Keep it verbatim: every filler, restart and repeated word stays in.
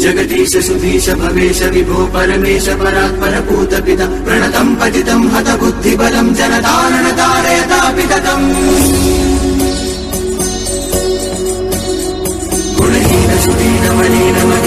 जगदीश सुधीश भवेश विभो परमेश परात्पर पूत पिता प्रणतं पतितं हत बुद्धिबलं जनतारण तारयतापिततम् गुणहीन सुदीन मलिन